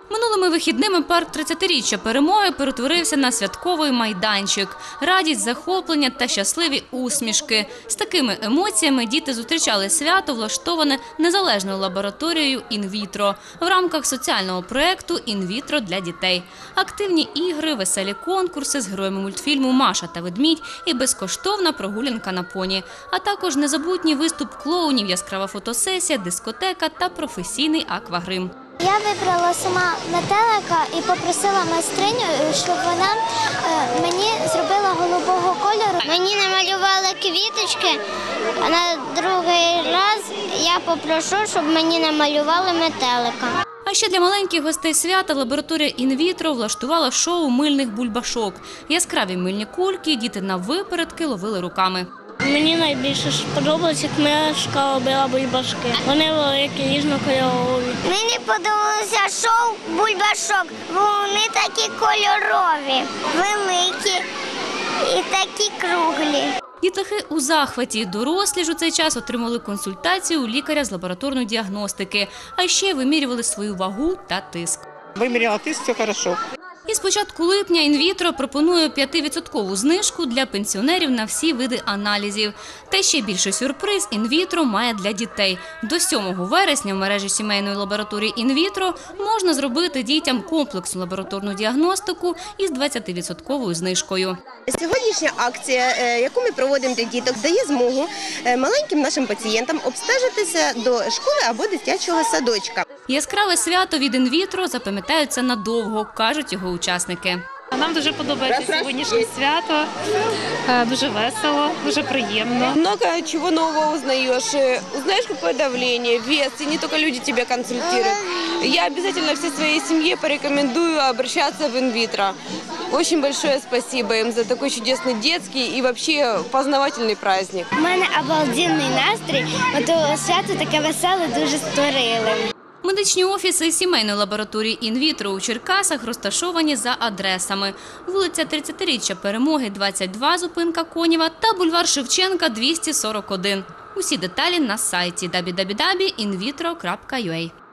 Минулими вихідними парк 30-річчя перемоги перетворився на святковий майданчик. Радість, захоплення та щасливі усмішки. З такими емоціями діти зустрічали свято, влаштоване незалежною лабораторією «Інвітро» в рамках соціального проєкту «Інвітро для дітей». Активні ігри, веселі конкурси з героями мультфільму «Маша та ведмідь» і безкоштовна прогулянка на поні. А також незабутній виступ клоунів, яскрава фотосесія, дискотека та професійний аквагрим. Я вибрала сама метелика і попросила майстриню, щоб вона мені зробила голубого кольору. Мені намалювали квіточки, а на другий раз я попрошу, щоб мені намалювали метелика. А ще для маленьких гостей свята лабораторія «Інвітро» влаштувала шоу мильних бульбашок. Яскраві мильні кульки діти навипередки ловили руками. Мені найбільше сподобалось, як Мишка робила бульбашки. Вони великі, ніжно-кольорові. Мені подобалося шоу бульбашок, бо вони такі кольорові, великі і такі круглі. Дітлахи у захваті. Дорослі ж у цей час отримали консультацію у лікаря з лабораторної діагностики, а ще вимірювали свою вагу та тиск. Виміряла тиск, все хорошо. І з початку липня «Інвітро» пропонує 5% знижку для пенсіонерів на всі види аналізів. Та ще більший сюрприз «Інвітро» має для дітей. До 7 вересня в мережі сімейної лабораторії «Інвітро» можна зробити дітям комплексну лабораторну діагностику із 20% знижкою. Сьогоднішня акція, яку ми проводимо для діток, дає змогу маленьким нашим пацієнтам обстежитися до школи або дитячого садочка. Яскраве свято від «Інвітро» запам'ятаються надовго, кажуть його учасники. Нам дуже подобається сьогоднішнє свято, дуже весело, дуже приємно. Много чего нового узнаешь, узнаешь, какое давление, вес, и не только люди тебя консультируют. Я обязательно всей своей семье порекомендую обращаться в «Инвитро». Очень большое спасибо им за такой чудесный детский и вообще познавательный праздник. У мене обалденний настрій, то свято таке веселе, дуже створили. Медичні офіси сімейної лабораторії «Інвітро» у Черкасах розташовані за адресами: вулиця 30-річчя Перемоги, 22, зупинка Конєва, та бульвар Шевченка, 241. Усі деталі на сайті www.invitro.ua.